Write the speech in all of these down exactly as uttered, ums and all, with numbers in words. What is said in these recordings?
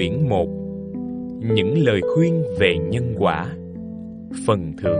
Quyển một. Những lời khuyên về nhân quả. Phần thượng.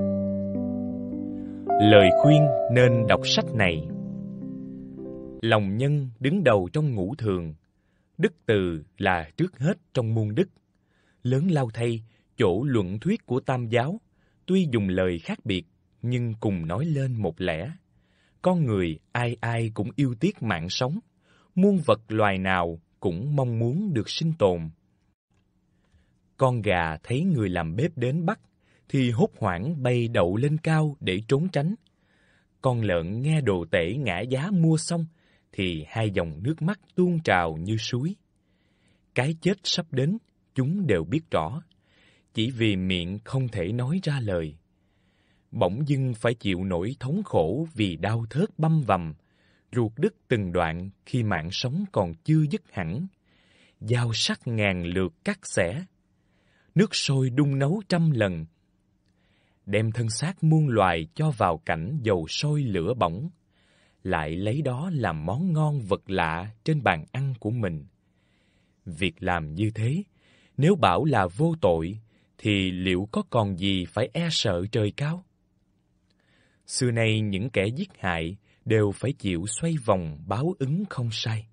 Lời khuyên nên đọc sách này. Lòng nhân đứng đầu trong ngũ thường. Đức từ là trước hết trong muôn đức. Lớn lao thay, chỗ luận thuyết của Tam giáo, tuy dùng lời khác biệt, nhưng cùng nói lên một lẽ. Con người ai ai cũng yêu tiếc mạng sống, muôn vật loài nào cũng mong muốn được sinh tồn. Con gà thấy người làm bếp đến bắt, thì hốt hoảng bay đậu lên cao để trốn tránh. Con lợn nghe đồ tể ngã giá mua xong, thì hai dòng nước mắt tuôn trào như suối. Cái chết sắp đến, chúng đều biết rõ, chỉ vì miệng không thể nói ra lời. Bỗng dưng phải chịu nỗi thống khổ vì đau thớt băm vằm, ruột đứt từng đoạn khi mạng sống còn chưa dứt hẳn. Dao sắc ngàn lượt cắt xẻ, nước sôi đun nấu trăm lần. Đem thân xác muôn loài cho vào cảnh dầu sôi lửa bỏng, lại lấy đó làm món ngon vật lạ trên bàn ăn của mình. Việc làm như thế, nếu bảo là vô tội, thì liệu có còn gì phải e sợ trời cao? Xưa nay những kẻ giết hại đều phải chịu xoay vòng báo ứng không sai.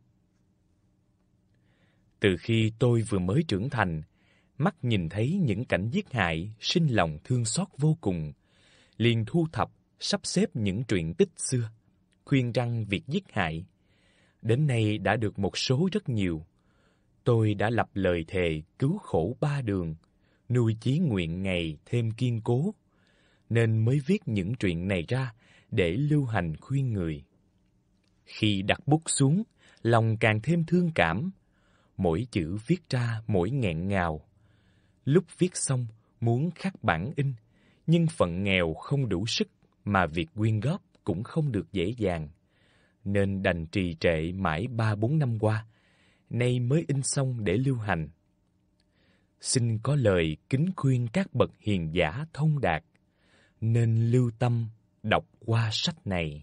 Từ khi tôi vừa mới trưởng thành, mắt nhìn thấy những cảnh giết hại, sinh lòng thương xót vô cùng, liền thu thập, sắp xếp những truyện tích xưa, khuyên răn việc giết hại. Đến nay đã được một số rất nhiều. Tôi đã lập lời thề cứu khổ ba đường, nuôi chí nguyện ngày thêm kiên cố, nên mới viết những truyện này ra để lưu hành khuyên người. Khi đặt bút xuống, lòng càng thêm thương cảm. Mỗi chữ viết ra mỗi nghẹn ngào. Lúc viết xong, muốn khắc bản in, nhưng phận nghèo không đủ sức, mà việc quyên góp cũng không được dễ dàng, nên đành trì trệ mãi ba bốn năm qua, nay mới in xong để lưu hành. Xin có lời kính khuyên các bậc hiền giả thông đạt, nên lưu tâm đọc qua sách này.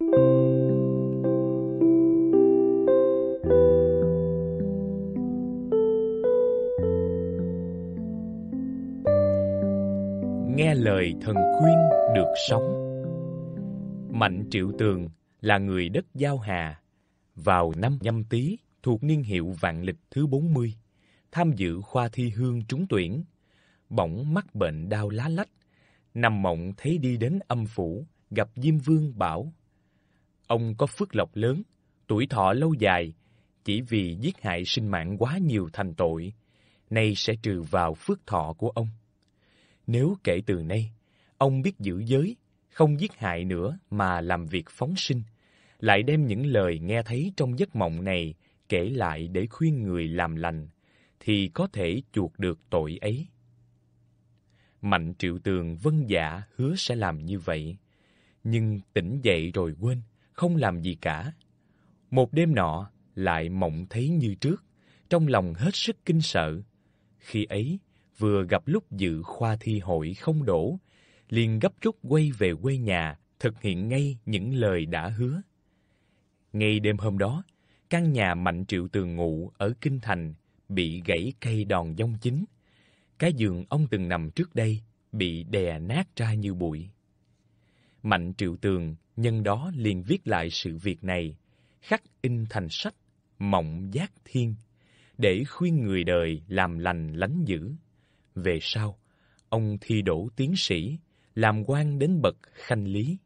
Nghe lời thần khuyên được sống. Mạnh Triệu Tường là người đất Giao Hà. Vào năm Nhâm Tý thuộc niên hiệu vạn lịch thứ bốn mươi, tham dự khoa thi hương trúng tuyển. Bỗng mắc bệnh đau lá lách, nằm mộng thấy đi đến âm phủ, gặp Diêm Vương bảo: ông có phước lộc lớn, tuổi thọ lâu dài, chỉ vì giết hại sinh mạng quá nhiều thành tội, nay sẽ trừ vào phước thọ của ông. Nếu kể từ nay, ông biết giữ giới, không giết hại nữa mà làm việc phóng sinh, lại đem những lời nghe thấy trong giấc mộng này kể lại để khuyên người làm lành, thì có thể chuộc được tội ấy. Mạnh Triệu Tường vâng dạ hứa sẽ làm như vậy, nhưng tỉnh dậy rồi quên, không làm gì cả. Một đêm nọ, lại mộng thấy như trước, trong lòng hết sức kinh sợ. Khi ấy, vừa gặp lúc dự khoa thi hội không đỗ, liền gấp rút quay về quê nhà, thực hiện ngay những lời đã hứa. Ngay đêm hôm đó, căn nhà Mạnh Triệu Tường ngụ ở Kinh Thành bị gãy cây đòn dông chính. Cái giường ông từng nằm trước đây bị đè nát ra như bụi. Mạnh Triệu Tường nhân đó liền viết lại sự việc này, khắc in thành sách Mộng Giác Thiên, để khuyên người đời làm lành lánh dữ. Về sau, ông thi đỗ tiến sĩ, làm quan đến bậc khanh lý.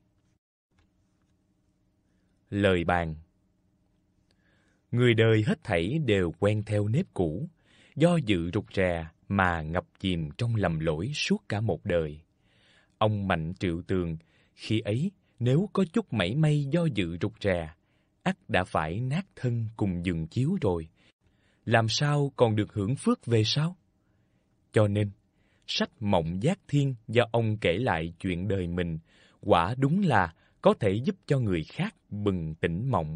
Lời bàn. Người đời hết thảy đều quen theo nếp cũ, do dự rụt rè mà ngập chìm trong lầm lỗi suốt cả một đời. Ông Mạnh Triệu Tường khi ấy nếu có chút mảy may do dự rụt rè, ắt đã phải nát thân cùng giường chiếu rồi, làm sao còn được hưởng phước về sau? Cho nên, sách Mộng Giác Thiên do ông kể lại chuyện đời mình, quả đúng là có thể giúp cho người khác bừng tỉnh mộng.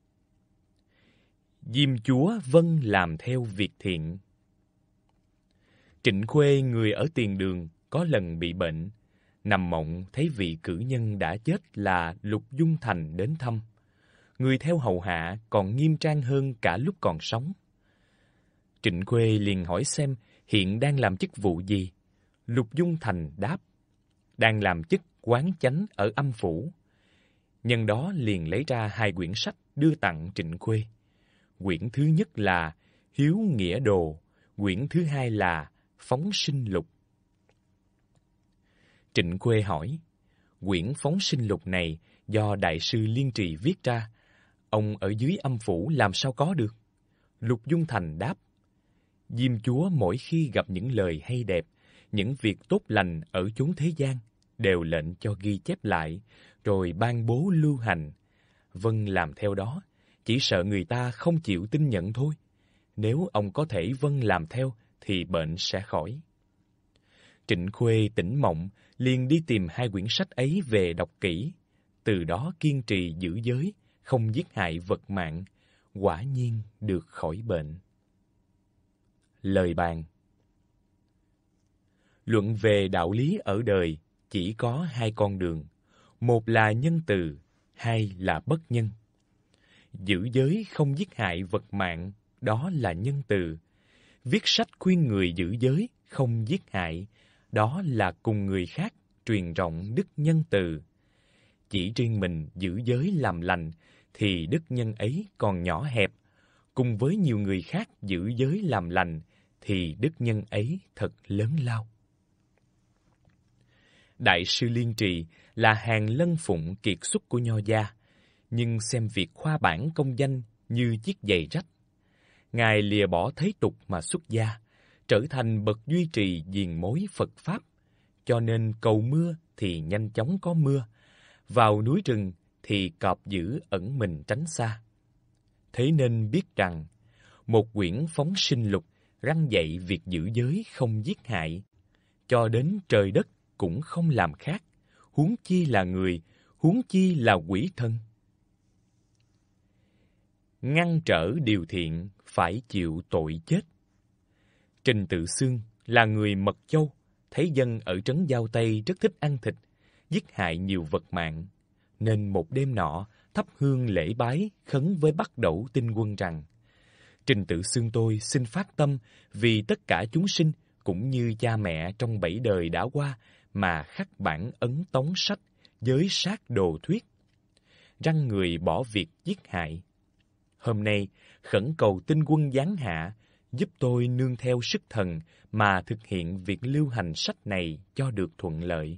Diêm chúa vâng làm theo việc thiện. Trịnh Khuê, người ở Tiền Đường, có lần bị bệnh, nằm mộng thấy vị cử nhân đã chết là Lục Dung Thành đến thăm. Người theo hầu hạ còn nghiêm trang hơn cả lúc còn sống. Trịnh Quê liền hỏi xem hiện đang làm chức vụ gì. Lục Dung Thành đáp, đang làm chức quán chánh ở âm phủ. Nhân đó liền lấy ra hai quyển sách đưa tặng Trịnh Quê. Quyển thứ nhất là Hiếu Nghĩa Đồ, quyển thứ hai là Phóng Sinh Lục. Trịnh Quê hỏi, quyển Phóng Sinh Lục này do Đại sư Liên Trì viết ra, ông ở dưới âm phủ làm sao có được? Lục Dung Thành đáp, Diêm Chúa mỗi khi gặp những lời hay đẹp, những việc tốt lành ở chốn thế gian, đều lệnh cho ghi chép lại, rồi ban bố lưu hành. Vâng làm theo đó, chỉ sợ người ta không chịu tin nhận thôi. Nếu ông có thể vâng làm theo, thì bệnh sẽ khỏi. Trịnh Khuê tỉnh mộng, liền đi tìm hai quyển sách ấy về đọc kỹ. Từ đó kiên trì giữ giới, không giết hại vật mạng, quả nhiên được khỏi bệnh. Lời bàn. Luận về đạo lý ở đời chỉ có hai con đường, một là nhân từ, hai là bất nhân. Giữ giới không giết hại vật mạng, đó là nhân từ. Viết sách khuyên người giữ giới không giết hại, đó là cùng người khác truyền rộng đức nhân từ. Chỉ riêng mình giữ giới làm lành thì đức nhân ấy còn nhỏ hẹp, cùng với nhiều người khác giữ giới làm lành thì đức nhân ấy thật lớn lao. Đại sư Liên Trì là hàng lân phụng kiệt xuất của Nho gia, nhưng xem việc khoa bản công danh như chiếc giày rách. Ngài lìa bỏ thế tục mà xuất gia, trở thành bậc duy trì diền mối Phật Pháp, cho nên cầu mưa thì nhanh chóng có mưa, vào núi rừng thì cọp dữ ẩn mình tránh xa. Thế nên biết rằng, một quyển Phóng Sinh Lục răn dạy việc giữ giới không giết hại, cho đến trời đất cũng không làm khác, huống chi là người, huống chi là quỷ thân. Ngăn trở điều thiện phải chịu tội chết. Trình Tự Xương là người Mật Châu, thấy dân ở trấn Giao Tây rất thích ăn thịt, giết hại nhiều vật mạng, nên một đêm nọ thắp hương lễ bái khấn với Bắc Đẩu Tinh Quân rằng: Trình Tự Xương tôi xin phát tâm vì tất cả chúng sinh cũng như cha mẹ trong bảy đời đã qua mà khắc bản ấn tống sách giới sát đồ thuyết, răn người bỏ việc giết hại. Hôm nay khẩn cầu Tinh Quân giáng hạ, giúp tôi nương theo sức thần mà thực hiện việc lưu hành sách này cho được thuận lợi.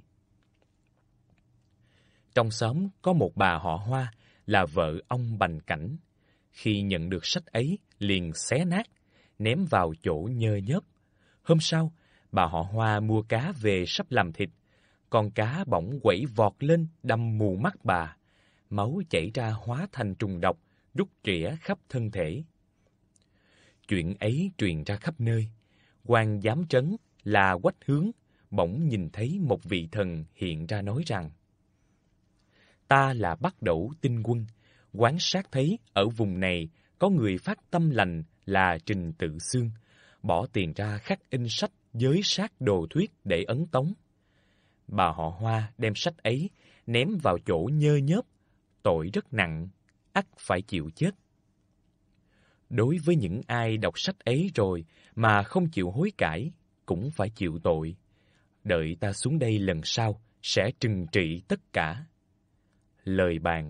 Trong xóm có một bà họ Hoa là vợ ông Bành Cảnh. Khi nhận được sách ấy, liền xé nát, ném vào chỗ nhơ nhớp. Hôm sau, bà họ Hoa mua cá về sắp làm thịt. Con cá bỗng quẩy vọt lên đâm mù mắt bà. Máu chảy ra hóa thành trùng độc, rút rỉa khắp thân thể. Chuyện ấy truyền ra khắp nơi. Quan giám trấn là Quách Hướng bỗng nhìn thấy một vị thần hiện ra nói rằng: Ta là Bắc Đẩu Tinh Quân, quan sát thấy ở vùng này có người phát tâm lành là Trình Tự Xương, bỏ tiền ra khắc in sách giới sát đồ thuyết để ấn tống. Bà họ Hoa đem sách ấy ném vào chỗ nhơ nhớp, tội rất nặng, ắt phải chịu chết. Đối với những ai đọc sách ấy rồi mà không chịu hối cải, cũng phải chịu tội. Đợi ta xuống đây lần sau sẽ trừng trị tất cả. Lời bàn.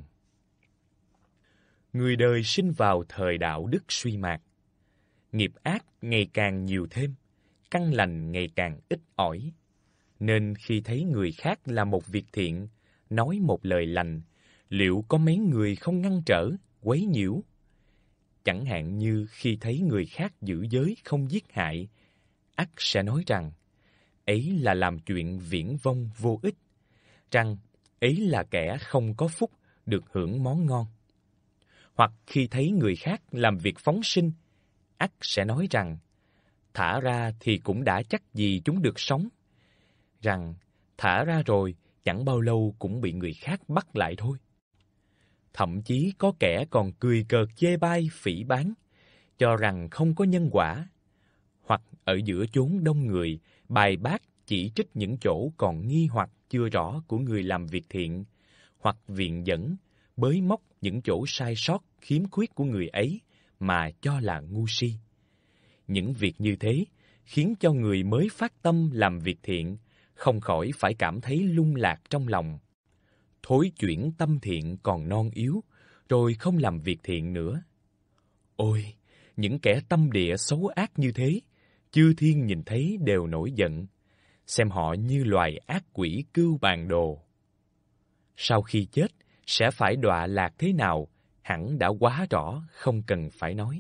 Người đời sinh vào thời đạo đức suy mạt, nghiệp ác ngày càng nhiều thêm, căn lành ngày càng ít ỏi. Nên khi thấy người khác làm một việc thiện, nói một lời lành, liệu có mấy người không ngăn trở, quấy nhiễu? Chẳng hạn như khi thấy người khác giữ giới không giết hại, ắt sẽ nói rằng ấy là làm chuyện viển vông vô ích, rằng ấy là kẻ không có phúc được hưởng món ngon. Hoặc khi thấy người khác làm việc phóng sinh, ắt sẽ nói rằng thả ra thì cũng đã chắc gì chúng được sống, rằng thả ra rồi chẳng bao lâu cũng bị người khác bắt lại thôi. Thậm chí có kẻ còn cười cợt chê bai phỉ báng, cho rằng không có nhân quả. Hoặc ở giữa chốn đông người, bài bác chỉ trích những chỗ còn nghi hoặc chưa rõ của người làm việc thiện, hoặc viện dẫn, bới móc những chỗ sai sót khiếm khuyết của người ấy mà cho là ngu si. Những việc như thế khiến cho người mới phát tâm làm việc thiện không khỏi phải cảm thấy lung lạc trong lòng. Thối chuyển tâm thiện còn non yếu, rồi không làm việc thiện nữa. Ôi, những kẻ tâm địa xấu ác như thế, chư thiên nhìn thấy đều nổi giận, xem họ như loài ác quỷ cưu bàn đồ. Sau khi chết, sẽ phải đọa lạc thế nào, hẳn đã quá rõ, không cần phải nói.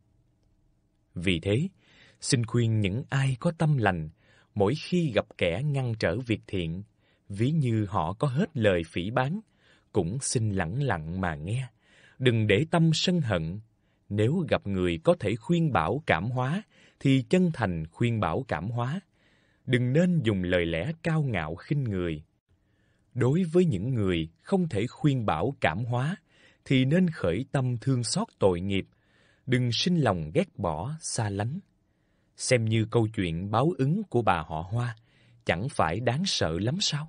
Vì thế, xin khuyên những ai có tâm lành, mỗi khi gặp kẻ ngăn trở việc thiện, ví như họ có hết lời phỉ báng, cũng xin lẳng lặng mà nghe, đừng để tâm sân hận. Nếu gặp người có thể khuyên bảo cảm hóa, thì chân thành khuyên bảo cảm hóa. Đừng nên dùng lời lẽ cao ngạo khinh người. Đối với những người không thể khuyên bảo cảm hóa, thì nên khởi tâm thương xót tội nghiệp, đừng sinh lòng ghét bỏ, xa lánh. Xem như câu chuyện báo ứng của bà họ Hoa, chẳng phải đáng sợ lắm sao?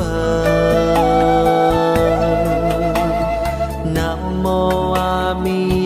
Nam mô A Di